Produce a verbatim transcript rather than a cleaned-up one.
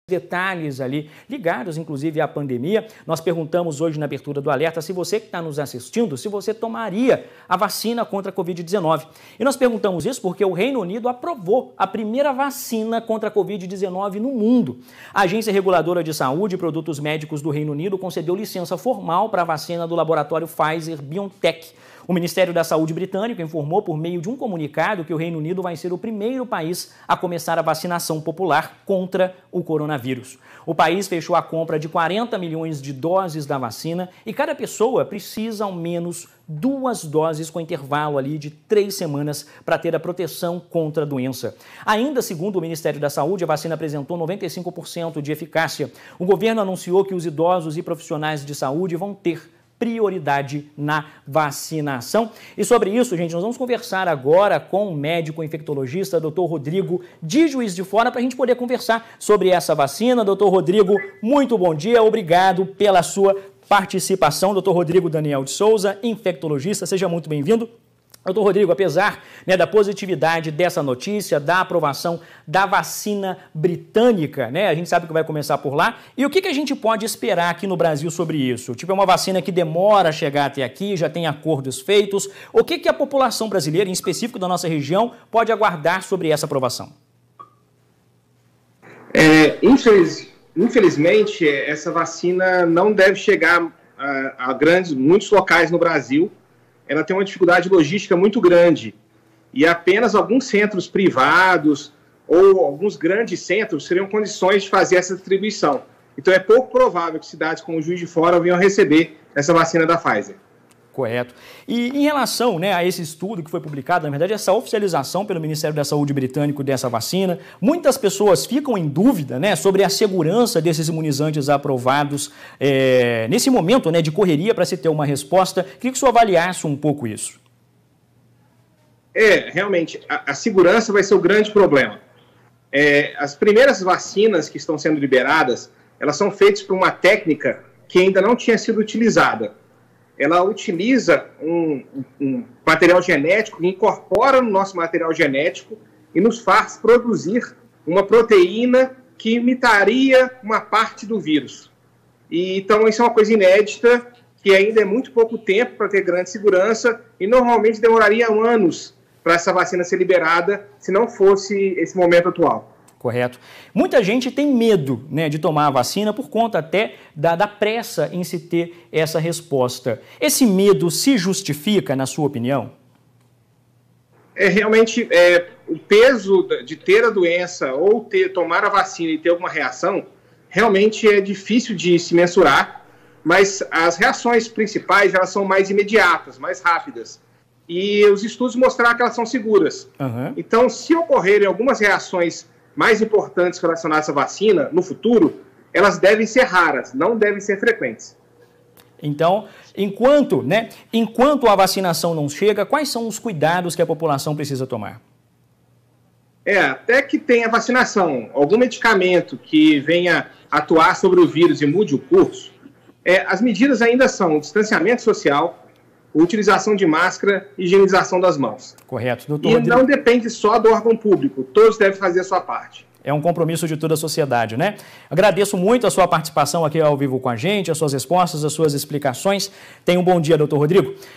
detalhes ali, ligados inclusive à pandemia. Nós perguntamos hoje na abertura do Alerta se você que está nos assistindo, se você tomaria a vacina contra a covid dezenove. E nós perguntamos isso porque o Reino Unido aprovou a primeira vacina contra a covid dezenove no mundo. A Agência Reguladora de Saúde e Produtos Médicos do Reino Unido concedeu licença formal para a vacina do laboratório Pfizer-BioNTech. O Ministério da Saúde britânico informou por meio de um comunicado que o Reino Unido vai ser o primeiro país a começar a vacinação popular contra o coronavírus. O país fechou a compra de quarenta milhões de doses da vacina e cada pessoa precisa ao menos duas doses com intervalo ali de três semanas para ter a proteção contra a doença. Ainda segundo o Ministério da Saúde, a vacina apresentou noventa e cinco por cento de eficácia. O governo anunciou que os idosos e profissionais de saúde vão ter prioridade na vacinação. E sobre isso, gente, nós vamos conversar agora com o médico infectologista, doutor Rodrigo, de Juiz de Fora, para a gente poder conversar sobre essa vacina. doutor Rodrigo, muito bom dia, obrigado pela sua participação. doutor Rodrigo Daniel de Souza, infectologista, seja muito bem-vindo. doutor Rodrigo, apesar né, da positividade dessa notícia, da aprovação da vacina britânica, né, a gente sabe que vai começar por lá, e o que, que a gente pode esperar aqui no Brasil sobre isso? Tipo, é uma vacina que demora a chegar até aqui, já tem acordos feitos, o que, que a população brasileira, em específico da nossa região, pode aguardar sobre essa aprovação? É, infeliz, infelizmente, essa vacina não deve chegar a, a grandes, muitos locais no Brasil. Ela tem uma dificuldade logística muito grande e apenas alguns centros privados ou alguns grandes centros teriam condições de fazer essa distribuição. Então é pouco provável que cidades como Juiz de Fora venham receber essa vacina da Pfizer. Correto. E em relação né, a esse estudo que foi publicado, na verdade, essa oficialização pelo Ministério da Saúde britânico dessa vacina, muitas pessoas ficam em dúvida né, sobre a segurança desses imunizantes aprovados é, nesse momento né, de correria para se ter uma resposta. Queria que o senhor avaliasse um pouco isso. É, realmente, a, a segurança vai ser o grande problema. É, as primeiras vacinas que estão sendo liberadas, elas são feitas por uma técnica que ainda não tinha sido utilizada. Ela utiliza um, um material genético que incorpora no nosso material genético e nos faz produzir uma proteína que imitaria uma parte do vírus. E, então, isso é uma coisa inédita, que ainda é muito pouco tempo para ter grande segurança e normalmente demoraria anos para essa vacina ser liberada se não fosse esse momento atual. Correto. Muita gente tem medo né, de tomar a vacina por conta até da, da pressa em se ter essa resposta. Esse medo se justifica, na sua opinião? É realmente é, o peso de ter a doença ou ter, tomar a vacina e ter alguma reação, realmente é difícil de se mensurar, mas as reações principais elas são mais imediatas, mais rápidas. E os estudos mostraram que elas são seguras. Uhum. Então, se ocorrerem algumas reações mais importantes relacionadas à vacina no futuro, elas devem ser raras, não devem ser frequentes. Então, enquanto, né, enquanto a vacinação não chega, quais são os cuidados que a população precisa tomar? É, até que tenha vacinação, algum medicamento que venha atuar sobre o vírus e mude o curso, é, as medidas ainda são distanciamento social, utilização de máscara e higienização das mãos. Correto. doutor E Rodrigo... não depende só do órgão público, todos devem fazer a sua parte. É um compromisso de toda a sociedade, né? Agradeço muito a sua participação aqui ao vivo com a gente, as suas respostas, as suas explicações. Tenha um bom dia, doutor Rodrigo.